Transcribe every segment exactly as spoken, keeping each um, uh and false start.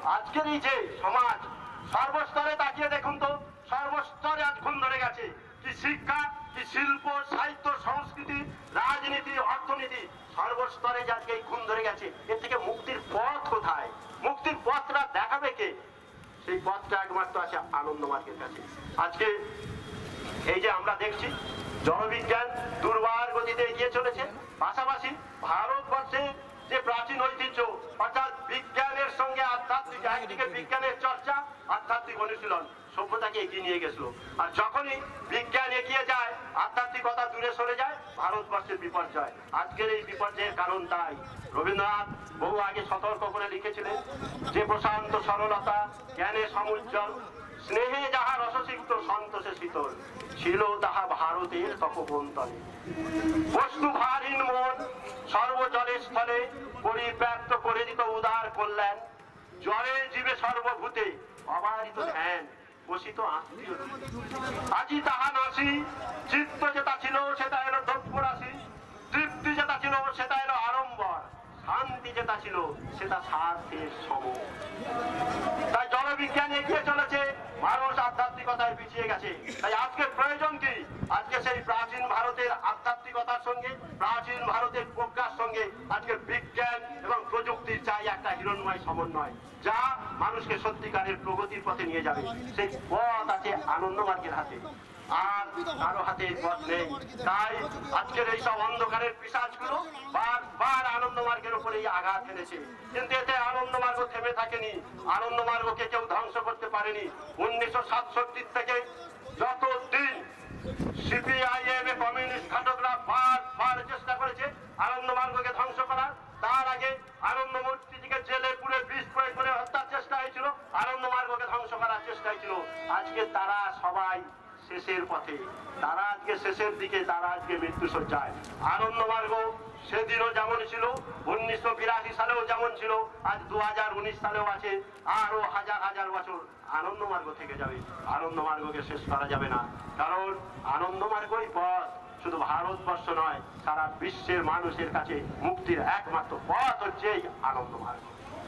আজকের এই যে সমাজ সর্বস্তরে তাকিয়ে দেখুন তো, সর্বস্তরে আজ ঘুম ধরে গেছে। কি শিক্ষা, কি শিল্প, সাহিত্য, সংস্কৃতি, রাজনীতি, অর্থনীতি, সর্বস্তরে আজকে এই ঘুম ধরে গেছে। এর থেকে মুক্তির পথ কোথায়? মুক্তির পথটা দেখাবে কে? সেই পথটা একমাত্র আছে আনন্দমার্গের কাছে। আজকে এই যে আমরা দেখছি জনবিজ্ঞান দুর্বার গতিতে এগিয়ে চলেছে, পাশাপাশি ভারতবর্ষে যে প্রাচীন ঐতিহ্য অর্থাৎ বিজ্ঞানের সঙ্গে আধ্যাত্মিক, একদিকে বিজ্ঞানের চর্চা, আধ্যাত্মিক অনুশীলন সভ্যতাকে এগিয়ে নিয়ে গেছিল। আর যখনই বিজ্ঞান এগিয়ে যায়, আধ্যাত্মিকতা দূরে সরে যায়, ভারতবর্ষের বিপর্যয়। আজকের এই বিপর্যয়ের কারণ তাই। রবীন্দ্রনাথ বহু আগে সতর্ক করে লিখেছিলেন যে প্রশান্ত সরলতা, জ্ঞানে সমুজ্জ্বল, স্নেহে যাহা রসসিক্ত, সন্তোষে শীতল, ছিল তাহা ভারতের তপবন্তলে। বস্তুভারহীন মন সর্বজলে স্থলে পরিব্যাপ্ত করে দিত উদার কল্যাণ, জলে জীবে সর্বভূতে অবারিত ধ্যান, বসিত আত্মীয়। আজি তাহা নাসি, চিত্ত যেটা ছিল সেটা এলো দ্রব্য রাশি, তৃপ্তি যেটা ছিল সেটা এলো আড়ম্বর, শান্তি যেটা ছিল সেটা স্বার্থের সম। তাই জনবিজ্ঞান এগিয়ে চলেছে, মানুষ আধ্যাত্মিকতায় পিছিয়ে গেছে। তাই আজকে প্রয়োজন কি? আজকে সেই প্রাচীন ভারতের আধ্যাত্মিকতার সঙ্গে, প্রাচীন ভারতের প্রজ্ঞার সঙ্গে আজকের বিজ্ঞান এবং প্রযুক্তির চাই একটা হিরণ্ময় সমন্বয়, যা মানুষকে সত্যিকারের প্রগতির পথে নিয়ে যাবে। সেই পথ আছে আনন্দমার্গের হাতে, আর কারো হাতে পথ নেই। তাই আজকের এইসব অন্ধকারের পিশাচগুলো বারবার আনন্দমার্গের উপরেই আঘাত এনেছে, কিন্তু এতে আনন্দমার্গ থেমে থাকেনি। আনন্দমার্গকে কেউ ধ্বংস করতে পারেনি। উনিশশো সাতষট্টি থেকে যতদিন সিপিআইএম কমিউনিস্ট ঘাতকরা বারবার চেষ্টা করেছে আনন্দমার্গকে ধ্বংস করার, তার আগে আনন্দ মূর্তিটিকে জেলে পুরে বিষ প্রয়োগ করে হত্যার চেষ্টা হয়েছিল, আনন্দমার্গকে ধ্বংস করার চেষ্টা হয়েছিল। আজকে তারা সবাই শেষের পথে, তারা আজকে শেষের দিকে, তারা আজকে মৃত্যু সজ্জায়। আনন্দমার্গ সেদিনও যেমন ছিল, উনিশশো বিরাশি সালেও যেমন ছিল, আজ দু হাজার উনিশ সালেও আছে, আরো হাজার হাজার বছর আনন্দমার্গ থেকে যাবে। আনন্দমার্গকে শেষ করা যাবে না, কারণ আনন্দমার্গই পথ শুধু ভারতবর্ষ নয়, সারা বিশ্বের মানুষের কাছে মুক্তির একমাত্র পথ হচ্ছে এই আনন্দমার্গ।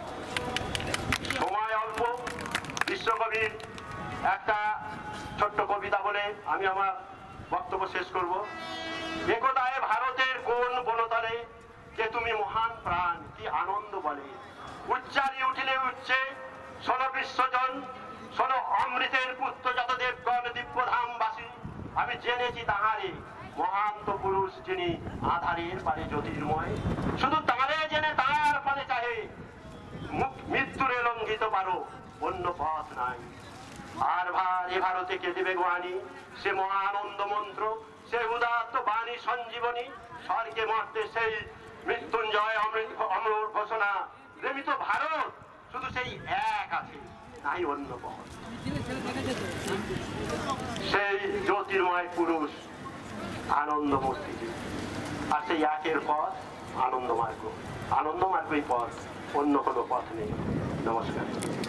সময় অল্প, বিশ্বকবির একটা ছোট্ট কবিতা বলে আমি আমার বক্তব্য শেষ করব। একদায় ভারতের কোন বনতলে যে তুমি মহান প্রাণ, কি আনন্দ বলে, উচ্চারি উঠিলে উঠছে শোনো বিশ্বজন, শোনো অমৃতের পুত্র যত দেবগণ দিব্যধামবাসী। আমি জেনেছি তাহারে মহান তো পুরুষ যিনি আধারের পারে জ্যোতির্ময়, শুধু তাঁরে জেনে তার পানে চাহে মৃত্যুরে লঙ্ঘিত পারো, অন্য পথ নাই। আর ভার এ ভারতে কে দেবে গোয়ানি, সে মহানন্দ মন্ত্র, সে উদাত্ত বাণী সঞ্জীবনী, স্বর্গে মর্তে সেই মৃত্যুঞ্জয় অমৃত অমর ঘোষণা। প্রেমিত ভারত শুধু সেই এক আছে, নাই অন্য পথ। সেই জ্যোতির্ময় পুরুষ আনন্দ মূর্তিজি, আর সেই একের পথ আনন্দমার্গ। আনন্দমার্গই পথ, অন্য কোনো পথ নেই। নমস্কার।